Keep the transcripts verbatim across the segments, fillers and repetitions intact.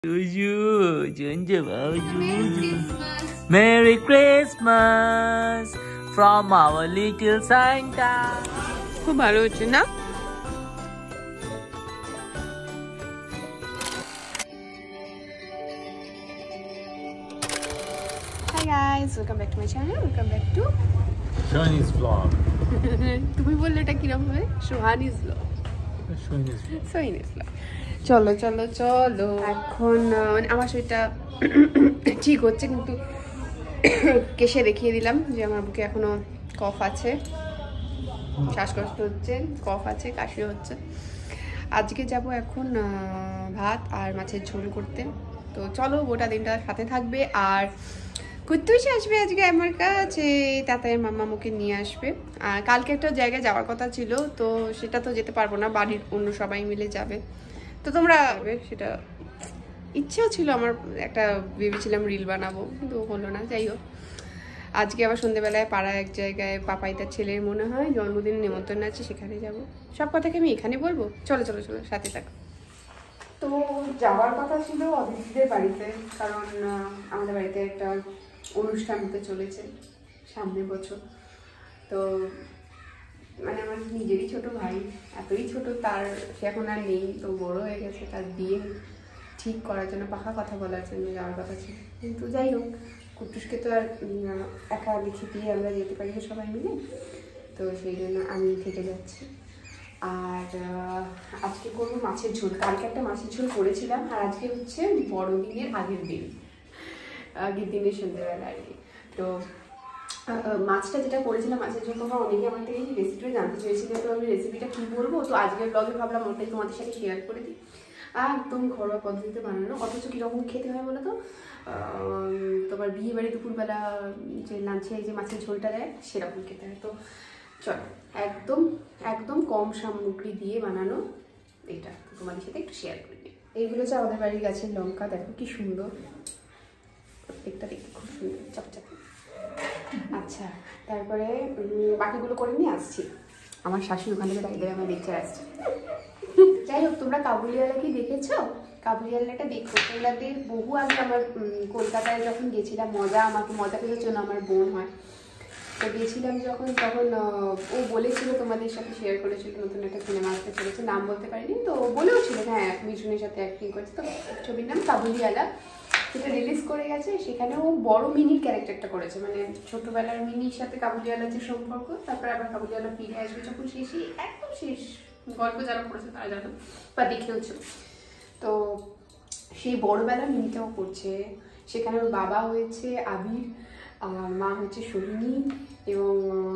Merry Christmas from our little Santa. খুব ভালো হচ্ছে না? Hi guys, welcome back to my channel. Welcome back to Shani's vlog. তুমি বললে এটা কিরকম হবে? সোহানি's vlog. Shani's vlog. সোহানি's vlog. চলো চলো চলো এখন মানে আমার শরীরটা ঠিক হচ্ছে কিন্তু কেশে দেখিয়ে দিলাম যে আমার বুকে এখনো কফ আছে, শ্বাসকষ্ট হচ্ছে, কফ আছে, কাশি হচ্ছে। আজকে যাব এখন ভাত আর মাছের ঝোল করতে। তো চলো গোটা দিনটা সাথে থাকবে। আর কুত্তুসি আসবে আজকে আমার কাছে, তাতায়ের মামা মুখে নিয়ে আসবে। আর কালকে একটা জায়গায় যাওয়ার কথা ছিল, তো সেটা তো যেতে পারবো না, বাড়ির অন্য সবাই মিলে যাবে। তো তোমরা সেটা ইচ্ছেও ছিল আমার, একটা ভেবেছিলাম রিল বানাবো কিন্তু হলো না। যাই হোক, আজকে আবার সন্ধ্যেবেলায় পাড়া এক জায়গায় পাপাইতার ছেলের মনে হয় জন্মদিন নেমন্তন্ন আছে, সেখানে যাব। সব কথাকে আমি এখানে বলবো, চলো চলো চলো সাথে থাকো। তো যাওয়ার কথা ছিল অদিতিদের বাড়িতে, কারণ আমাদের বাড়িতে একটা অনুষ্ঠান হতে চলেছে সামনের বছর। তো মানে আমার নিজেরই ছোট ভাই, এতই ছোট, তার সে এখন আর নেই, তো বড় হয়ে গেছে, তার বিয়ে ঠিক করার জন্য পাকা কথা বলার জন্য যাওয়ার কথা ছিল। কিন্তু যাই হোক, কুটুসকে তো আর একা লিখে দিয়ে আমরা যেতে পারি না সবাই মিলে, তো সেই জন্য আমি থেকে যাচ্ছি। আর আজকে করবো মাছের ঝোল। কালকে একটা মাছের ঝোল করেছিলাম, আর আজকে হচ্ছে বড়দিনের আগের দিন, আগের দিনের সন্ধ্যেবেলা আর কি। তো মাছটা যেটা করেছিলাম মাছের ঝোল, তোমরা অনেকে আমার থেকে রেসিপিটা জানতে চেয়েছিলে, তো আমি রেসিপিটা কী বলবো, তো আজকের ব্লগে ভাবলাম ওটাই তোমাদের সাথে শেয়ার করে দিই। একদম ঘরোয়া পদ্ধতিতে বানানো, অথচ কীরকম খেতে হয় বলো তো, তোমার বিয়ে বাড়ি দুপুরবেলা যে লাঞ্চে যে মাছের ঝোলটা দেয় সেরকম খেতে হয়। তো চলো, একদম একদম কম সামগ্রী দিয়ে বানানো এটা তোমাদের সাথে একটু শেয়ার করে দিই। এইগুলো হচ্ছে আমাদের বাড়ির গাছের লঙ্কা, দেখো কি সুন্দর, প্রত্যেকটা দেখতে খুব সুন্দর চকচকে। আচ্ছা, তারপরে বাকিগুলো করে নিয়ে আসছি। আমার শাশুড়ি ওখান থেকে দাঁড়িয়ে আমার দেখতে আসছে। যাই হোক, তোমরা কাবুলিওয়ালা কি দেখেছো? কাবুলিওয়ালাটা দেখো, তোমাদের বহু আগে আমার কলকাতায় যখন গেছিলাম, মজা আমাকে মজা পেয়েছিল, আমার বোন হয়, তো গেছিলাম যখন, তখন ও বলেছিল তোমাদের সাথে শেয়ার করেছিল নতুন একটা সিনেমা আসতে চলেছে, নাম বলতে পারিনি, তো বলেও ছিল হ্যাঁ মিঠুনের সাথে অ্যাক্টিং করছে। তো ছবির নাম কাবুলিওয়ালা, সেটা রিলিজ করে গেছে। সেখানে ও বড় মিনির ক্যারেক্টারটা করেছে, মানে ছোটবেলার মিনির সাথে কাবুলিওয়ালার যে সম্পর্ক, তারপরে আবার কাবুলিওয়ালা ফিরে আসবে যখন শেষে, একদম শেষ গল্প যারা পড়েছে তারা জানো বা দেখেওছো। তো সেই বড়বেলা মিনিটাও করছে, সেখানে ওর বাবা হয়েছে আবির, মা হচ্ছে সোহিনী, এবং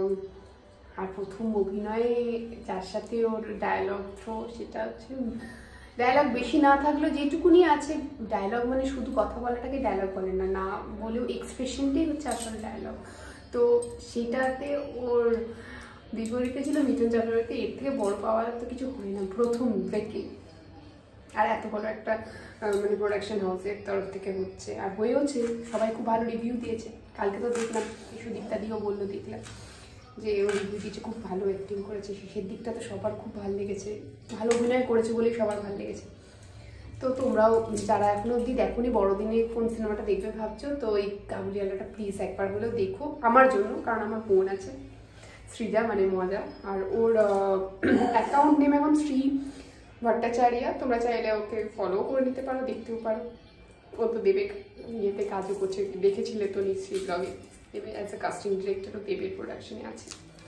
আর প্রথম অভিনয়ে যার সাথে ওর ডায়লগ থ্রো, সেটা হচ্ছে ডায়লগ বেশি না থাকলেও যেটুকুনি আছে ডায়লগ, মানে শুধু কথা বলাটাকে ডায়লগ বলে না, না বলেও এক্সপ্রেশনটাই হচ্ছে আসল ডায়লগ। তো সেটাতে ওর বিপরীতে ছিল মিঠুন চক্রবর্তী। এর থেকে বড় পাওয়ার তো কিছু হয় না, প্রথম থেকে, আর এত বড় একটা মানে প্রোডাকশন হাউসের তরফ থেকে হচ্ছে, আর হয়েওছে, সবাই খুব ভালো রিভিউ দিয়েছে। কালকে তো দেখলাম সুদীপ্তা দিও বললো, দেখলাম যে ও রিভিউ দিয়েছে, খুব ভালো অ্যাক্টিং করেছে, শেষের দিকটা তো সবার খুব ভালো লেগেছে, ভালো অভিনয় করেছে বলেই সবার ভালো লেগেছে। তো তোমরাও যারা এখনো অবধি দেখোনি বড়দিনে কোন সিনেমাটা দেখবে ভাবছো, তো এই কাবুলিওয়ালাটা প্লিজ একবার হলেও দেখো, আমার জন্য, কারণ আমার বোন আছে সৃজা, মানে মজা, আর ওর অ্যাকাউন্ট নেম এখন শ্রী ভট্টাচার্য, তোমরা চাইলে ওকে ফলো করে নিতে পারো, দেখতেও পারো। ও তো দেবে ইয়েতে কাজও করছে, দেখেছিলে তো নিশ্চয়ই ব্লগে, দেবে অ্যাজ এ কাস্টিং ডিরেক্টরও দেবের প্রোডাকশনে আছে।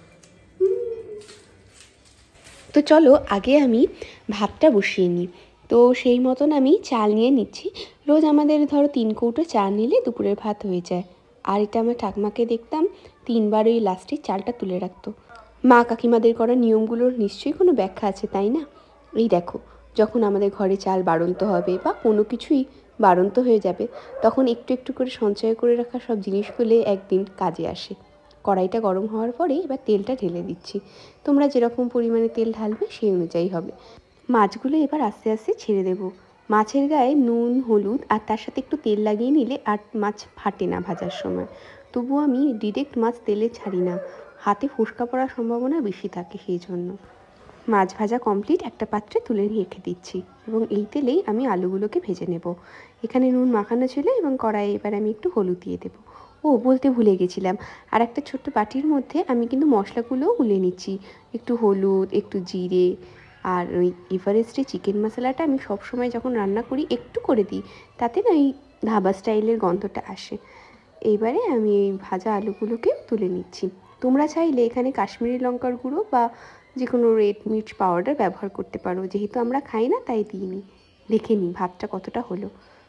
তো চলো আগে আমি ভাতটা বসিয়ে নিই। তো সেই মতন আমি চাল নিয়ে নিচ্ছি। রোজ আমাদের ধরো তিন কৌটো চাল নিলে দুপুরের ভাত হয়ে যায়। আর এটা আমার ঠাকমাকে দেখতাম তিনবার ওই লাস্টে চালটা তুলে রাখতো। মা কাকিমাদের করা নিয়মগুলোর নিশ্চয়ই কোনো ব্যাখ্যা আছে, তাই না? এই দেখো, যখন আমাদের ঘরে চাল বাড়ন্ত হবে বা কোনো কিছুই বাড়ন্ত হয়ে যাবে, তখন একটু একটু করে সঞ্চয় করে রাখা সব জিনিসগুলো একদিন কাজে আসে। কড়াইটা গরম হওয়ার পরে এবার তেলটা ঢেলে দিচ্ছি। তোমরা যেরকম পরিমাণে তেল ঢালবে সেই অনুযায়ী হবে। মাছগুলো এবার আস্তে আস্তে ছেড়ে দেব। মাছের গায়ে নুন, হলুদ আর তার সাথে একটু তেল লাগিয়ে নিলে আর মাছ ফাটে না ভাজার সময়। তবুও আমি ডিরেক্ট মাছ তেলে ছাড়ি না, হাতে ফোসকা পড়ার সম্ভাবনা বেশি থাকে সেই জন্য। মাছ ভাজা কমপ্লিট, একটা পাত্রে তুলে রেখে দিচ্ছি এবং এই তেলেই আমি আলুগুলোকে ভেজে নেব। এখানে নুন মাখানো ছিল এবং কড়াইয়ে এবার আমি একটু হলুদ দিয়ে দেবো। ও বলতে ভুলে গেছিলাম, আর একটা ছোট্ট বাটির মধ্যে আমি কিন্তু মশলাগুলোও গুলে নিচ্ছি। একটু হলুদ, একটু জিরে, আর ওই এভারেস্টের চিকেন মশলাটা আমি সবসময় যখন রান্না করি একটু করে দিই, তাতে না এই ধাবা স্টাইলের গন্ধটা আসে। এইবারে আমি এই ভাজা আলুগুলোকে তুলে নিচ্ছি। তোমরা চাইলে এখানে কাশ্মীরি লঙ্কার গুঁড়ো বা যে কোনো রেড মির্চ পাউডার ব্যবহার করতে পারো, যেহেতু আমরা খাই না তাই দিইনি। দেখে নিই ভাতটা কতটা হলো,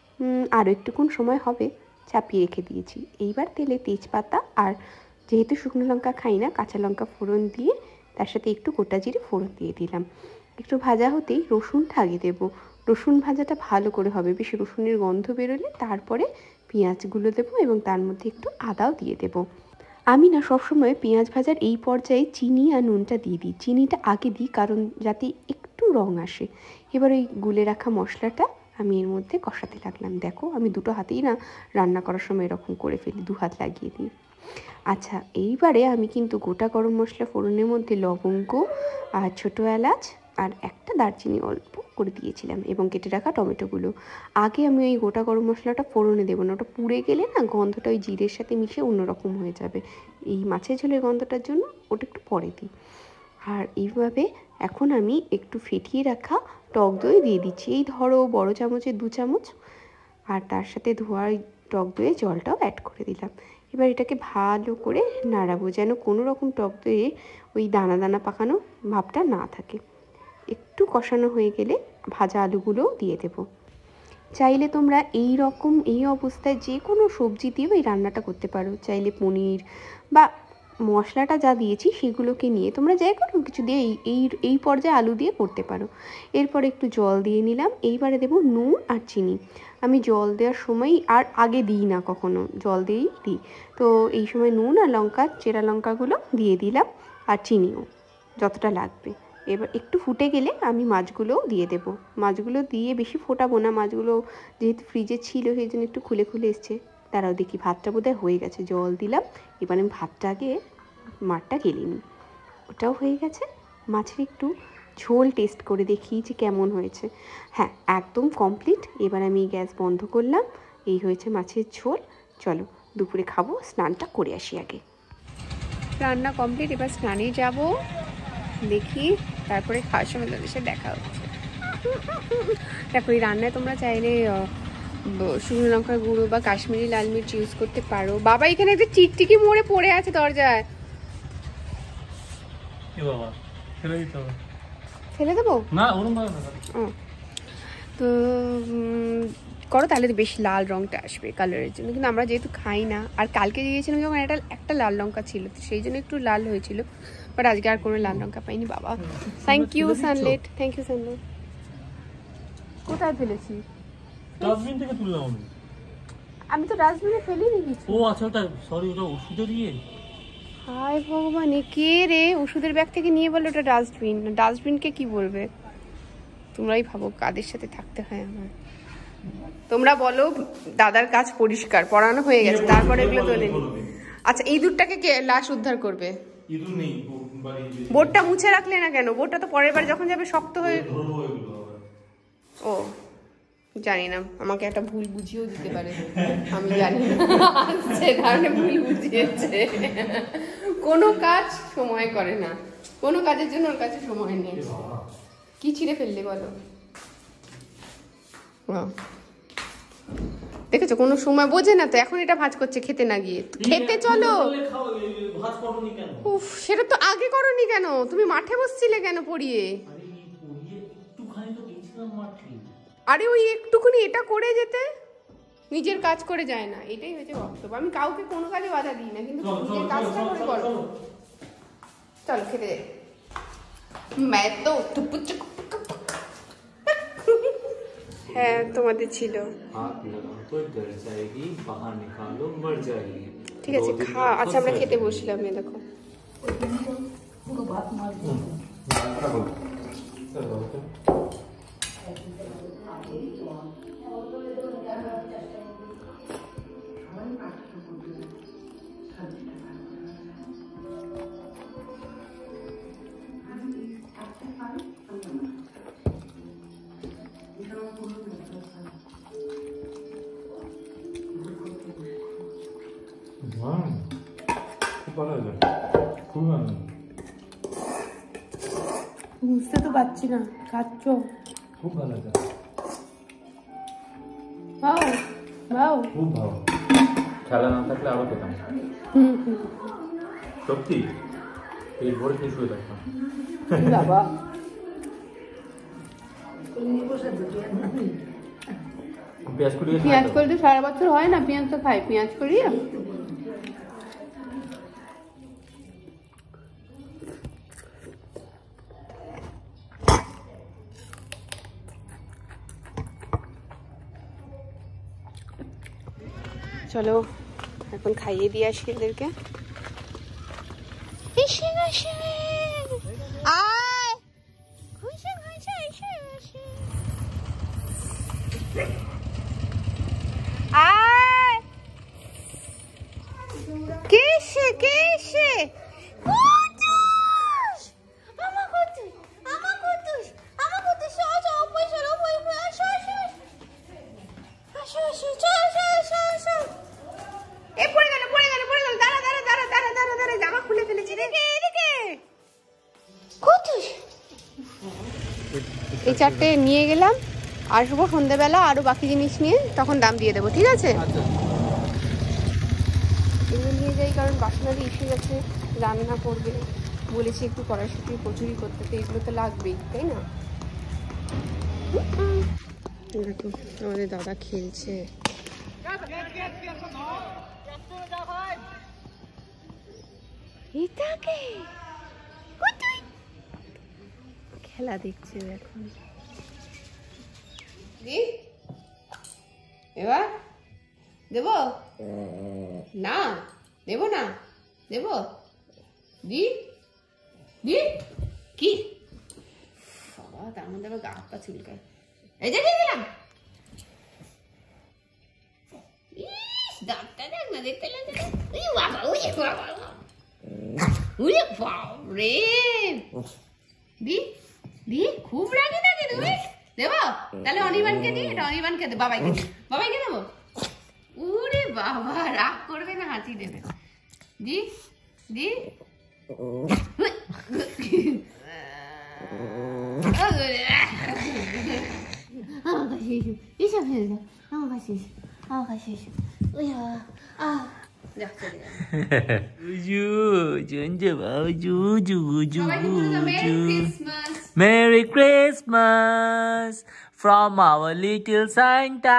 আরও একটুক্ষণ সময় হবে, চাপিয়ে রেখে দিয়েছি। এইবার তেলে তেজপাতা আর যেহেতু শুকনো লঙ্কা খাই না, কাঁচা লঙ্কা ফোড়ন দিয়ে তার সাথে একটু গোটা জিরে ফোড়ন দিয়ে দিলাম। একটু ভাজা হতেই রসুনটা আগে দেবো। রসুন ভাজাটা ভালো করে হবে, বেশি রসুনের গন্ধ বেরোলে তারপরে পেঁয়াজগুলো দেবো এবং তার মধ্যে একটু আদাও দিয়ে দেবো। আমি না সবসময় পেঁয়াজ ভাজার এই পর্যায়ে চিনি আর নুনটা দিয়ে দিই। চিনিটা আগে দিই কারণ যাতে একটু রং আসে। এবার ওই গুলে রাখা মশলাটা আমি এর মধ্যে কষাতে লাগলাম। দেখো আমি দুটো হাতেই না রান্না করার সময় এরকম করে ফেলি, দু হাত লাগিয়ে দিই। আচ্ছা, এইবারে আমি কিন্তু গোটা গরম মশলা ফোড়নের মধ্যে লবঙ্গ আর ছোটো এলাচ আর একটা দারচিনি অল্প করে দিয়েছিলাম এবং কেটে রাখা টমেটোগুলো। আগে আমি ওই গোটা গরম মশলাটা ফোড়নে দেবো না, ওটা পুড়ে গেলে না গন্ধটা ওই জিরের সাথে মিশে অন্যরকম হয়ে যাবে। এই মাছের ঝোলের গন্ধটার জন্য ওটা একটু পরে দিই। আর এইভাবে এখন আমি একটু ফেটিয়ে রাখা টক দই দিয়ে দিচ্ছি, এই ধরো বড় চামচের দু চামচ, আর তার সাথে ধোয়া টক দইয়ে জলটাও অ্যাড করে দিলাম। এবার এটাকে ভালো করে নাড়াবো যেন কোনো রকম টক দইয়ে ওই দানা দানা পাকানো ভাবটা না থাকে। একটু কষানো হয়ে গেলে ভাজা আলুগুলোও দিয়ে দেবো। চাইলে তোমরা এই রকম এই অবস্থায় যে কোনো সবজি দিয়েও এই রান্নাটা করতে পারো। চাইলে পনির বা মশলাটা যা দিয়েছি সেগুলোকে নিয়ে তোমরা যে কোনো কিছু দিয়ে এই এই এই পর্যায়ে আলু দিয়ে করতে পারো। এরপর একটু জল দিয়ে নিলাম। এইবারে দেবো নুন আর চিনি। আমি জল দেওয়ার সময় আর আগে দিই না, কখনো জল দিয়েই দিই। তো এই সময় নুন আর লঙ্কা, চেরা লঙ্কাগুলো দিয়ে দিলাম আর চিনিও যতটা লাগবে। এবার একটু ফুটে গেলে আমি মাছগুলোও দিয়ে দেবো। মাছগুলো দিয়ে বেশি ফোটাবো না, মাছগুলো যেহেতু ফ্রিজে ছিল সেই জন্য একটু খুলে খুলে এসছে। তারাও দেখি ভাতটা বোধহয় হয়ে গেছে, জল দিলাম। এবার আমি ভাতটা আগে মাঠটা গেলে নিই, ওটাও হয়ে গেছে। মাছের একটু ঝোল টেস্ট করে দেখি যে কেমন হয়েছে। হ্যাঁ, একদম কমপ্লিট। এবার আমি গ্যাস বন্ধ করলাম। এই হয়েছে মাছের ঝোল। চলো দুপুরে খাবো, স্নানটা করে আসি আগে। রান্না কমপ্লিট, এবার স্নানে যাব, দেখি তারপরে খাওয়ার সময় তাদের সাথে দেখা হচ্ছে। দেখো এই রান্নায় তোমরা চাইলে শুকনো লঙ্কার গুঁড়ো বা কাশ্মীরি লাল মির্চ ইউজ করতে পারো। বাবা এখানে একটা চিকচিকি মরে পড়ে আছে দরজায়, ফেলে দেবো না? তো করো তাহলে তো বেশ লাল রঙটা আসবে কালারের জন্য, কিন্তু আমরা যেহেতু খাই না। আর কালকে দিয়েছিলাম যখন একটা একটা লাল লঙ্কা ছিল, তো সেই জন্য একটু লাল হয়েছিল, বাট আজকে আর কোনো লাল লঙ্কা পাইনি। বাবা থ্যাংক ইউ সানলেট, থ্যাংক ইউ সানলেট। কোথায় ফেলেছি? ডাস্টবিন থেকে তুললাম আমি। আমি তো ডাস্টবিনে ফেলিনি কিছু। ও আচ্ছা, ওটা সরি, ওটা ওষুধে দিয়ে। হায় ভগবান, এ কে রে ওষুধের ব্যাগ থেকে নিয়ে বললো ওটা ডাস্টবিন। ডাস্টবিনকে কি বলবে? তোমরাই ভাবো কাদের সাথে থাকতে হয় আমার। তোমরা বলো দাদার কাজ পরিষ্কার, পড়ানো হয়ে গেছে, তারপরে এগুলো তোলে নি। আচ্ছা, ইঁদুরটাকে কে লাশ উদ্ধার করবে? ইঁদুর নেই, বোর্ডটা মুছে রাখলে না কেন? বোর্ডটা তো পরের বার যখন যাবে শক্ত হয়ে। ও জানি না, আমাকে একটা ভুল বুঝিয়েও দিতে পারে, আমি জানি না। সে কারণে ভুল বুঝিয়েছে। কোনো কাজ সময় করে না, কোনো কাজের জন্য ওর কাছে সময় নেই। কি ছিঁড়ে ফেললে বলো? দেখেছো, কোনো সময় বোঝে না তো। এখন এটা ভাঁজ করছে খেতে না গিয়ে। খেতে চলো। উফ, সেটা তো আগে করোনি কেন? তুমি মাঠে বসছিলে কেন পড়িয়ে? আরে ওই একটুখানি এটা করে যেতে, নিজের কাজ করে যায় না, এটাই হয়েছে বক্তব্য। আমি কাউকে কোনো কাজে বাধা দিই না, কিন্তু নিজের কাজটা করে করো। চলো খেতে যাই। मैं तो হ্যাঁ তোমাদের ছিল। ঠিক আছে খা। আচ্ছা আমরা খেতে বসলাম, এ দেখো। ভালো হয়েছে, খুব ভালো। বুঝতে তো পারছি না, খাচ্ছ খুব ভালো হয়েছে, বাও বাও, খুব ভালো। খেলা না থাকলে আরো খেতাম সত্যি, পেট ভরে খেয়ে শুয়ে থাকতাম। বাবা পেঁয়াজ করি, পেঁয়াজ করি তো সারা বছর হয় না, পেঁয়াজ তো খাই, পেঁয়াজ করি। চলো এখন খাইয়ে দিয়ে আসি এদেরকে। কেসে কেসে কুতুস আমা কুতুস আমা কুতুস আমা কুতুস চল চল ওই চল ওই আসো আসো আসো আসো চল চল চল চল। এ পড়ে গেল পড়ে গেল পড়ে গেল, দাঁড়া দাঁড়া দাঁড়া দাঁড়া দাঁড়া দাঁড়া, জামা খুলে ফেলেছি। এদিকে এদিকে কুতুস। এই চারটে নিয়ে গেলাম, আসবো সন্ধ্যেবেলা আরো বাকি জিনিস নিয়ে, তখন দাম দিয়ে দেবো, ঠিক আছে? এগুলো নিয়ে যাই কারণ বাসনাদি এসে গেছে, রান্না করবে বলেছি, একটু কড়াইশুঁটি কচুরি করতে, তো এগুলো তো লাগবেই, তাই না? দেখো আমাদের দাদা খেলছে, খেলা দেখছে এখন। এবার দেব না, দেব না, দেব দি দি কি বাবা, তার মধ্যে আবার গা হাত পা চুলকায়। এই যে দিয়ে দিলাম, দাঁতটা দেখ না, দেখতে লাগে। উই বাবা, উই বাবা, উই বাবরে, দি দি খুব রাগি নাকি তুমি? দেবো তাহলে অনির্বাণকে দি, এটা অনির্বাণকে দে, বাবাইকে বাবাইকে দেবো। উরে বাবা, রাগ করবে না, হাঁচি দেবে। দি দি Merry Christmas from our little Santa.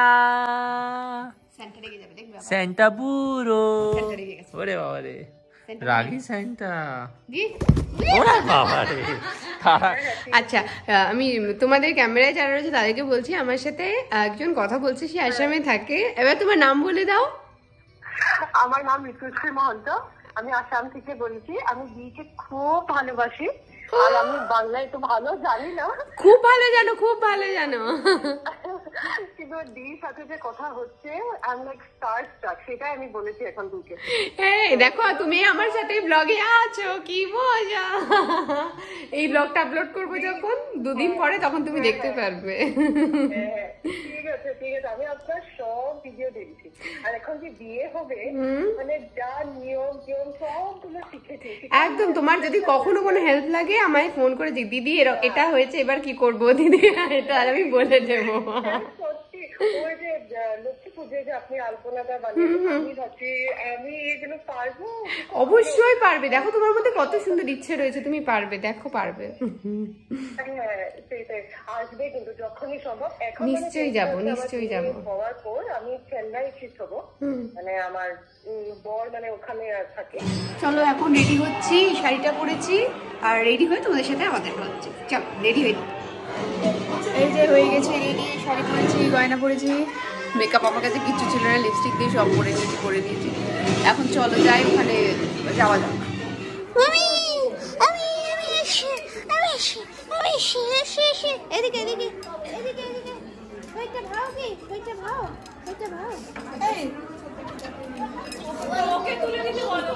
Santa Burro. ওরে বাবা রে, রাগি সান্টা। ওরে বাবা রে। আচ্ছা, আমি তোমাদের ক্যামেরায় যারা রয়েছে তাদেরকে বলছি, আমার সাথে একজন কথা বলছে, সে আসামে থাকে। এবার তোমার নাম বলে দাও। আমার নাম ঋতুশ্রী মহন্ত, আমি আসাম থেকে বলছি। আমি দিকে খুব ভালোবাসি, আর আমি বাংলায় তো ভালো জানি না। খুব ভালো জানো, খুব ভালো জানো। কিন্তু দির সাথে যে কথা হচ্ছে, I am like star star, সেটাই আমি বলেছি এখন দিকে। এই দেখো, তুমি আমার সাথে ব্লগে আছো, কি মজা। এই ব্লগটা আপলোড করবো যখন দুদিন পরে, তখন তুমি দেখতে পারবে। ঠিক আছে ঠিক আছে, আমি আপনার সব ভিডিও দেখছি। আর এখন যে বিয়ে হবে, মানে যা নিয়ম টিয়ম সবগুলো শিখেছি। একদম, তোমার যদি কখনো কোনো হেল্প লাগে আমায় ফোন করে দিদি এটা হয়েছে, এবার কি করবো দিদি, এটা আর আমি বলে দেবো। সত্যি, ওই যে লক্ষ্মী পুজোয় যে আপনি আলপনাটা বানিয়েছেন, আমি ভাবছি আমি এগুলো পারবো। অবশ্যই পারবে, দেখো তোমার মধ্যে কত সুন্দর ইচ্ছে রয়েছে, তুমি পারবে, দেখো পারবে। হ্যাঁ সেটাই, আসবে কিন্তু যখনই সম্ভব। এখন নিশ্চয়ই যাবো, নিশ্চয়ই যাবো। হওয়ার পর আমি চেন্নাই শিফট হবো, মানে আমার বর মানে ওখানে থাকে। চলো এখন রেডি হচ্ছি, শাড়িটা পরেছি, আর রেডি হয়ে তোমাদের সাথে আমাদের হচ্ছে। চলো রেডি হয়ে, এই যে হয়ে গেছে রেডি, শাড়ি পরেছি, গয়না পরেছি, মেকআপ আমার কাছে কিছু ছিল না, লিপস্টিক দিয়ে সব করে নিয়েছি, করে দিয়েছি। এখন চলো যাই, ওখানে যাওয়া যাক। আমি আমি আমি এসে আমি এসে আমি এসে এসে এসে এদিকে এদিকে এদিকে এদিকে ওইটা ভাও, কি ওইটা ভাও, ওইটা ভাও। এই ওকে তুলে দিতে বলো,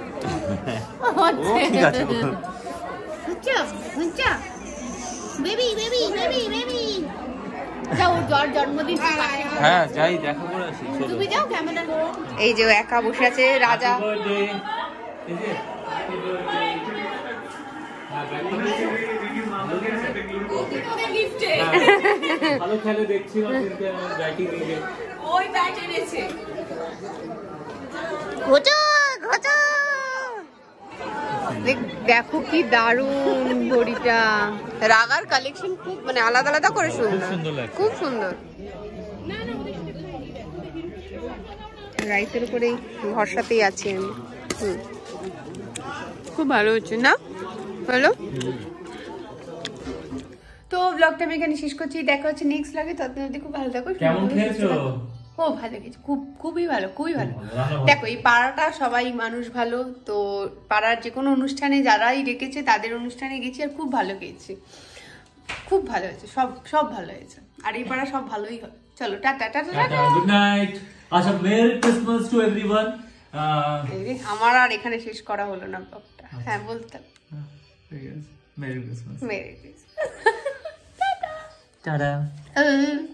ওকে ঠিক আছে। আচ্ছা আচ্ছা, বেবি বেবি বেবি বেবি যাও, ওর জন্মদিন। হ্যাঁ যাই, দেখা করে আসি। তুমি যাও ক্যামেরা। এই যে একা বসে আছে রাজা, ভালো খেলে দেখছি ব্যাটিং নিয়ে ওই ব্যাট এনেছে ঘোচা ঘোচা দেখো কি দারুণ ঘড়িটা রাগার কালেকশন খুব মানে আলাদা আলাদা করে সুন্দর খুব সুন্দর রাইসের উপরে ভরসাতেই আছি আমি হুম খুব ভালো হচ্ছে না ভালো তো ব্লগটা আমি এখানে শেষ করছি দেখা হচ্ছে নেক্সট ব্লগে ততদিন খুব ভালো থাকো কেমন খেয়েছো ও ভালো গেছে খুব খুবই ভালো খুবই ভালো দেখো এই পাড়াটা সবাই মানুষ ভালো তো পাড়ার যে কোনো অনুষ্ঠানে যারাই ডেকেছে তাদের অনুষ্ঠানে গেছি আর খুব ভালো গেছি খুব ভালো হয়েছে সব সব ভালো হয়েছে আর এই পাড়া সব ভালোই হয় চলো tata tata tata good night আচ্ছা মেরি ক্রিসমাস টু এভরিওয়ান আমার আর এখানে শেষ করা হলো না ব্লগটা হ্যাঁ বলতাম merry Christmas merry Christmas tata tata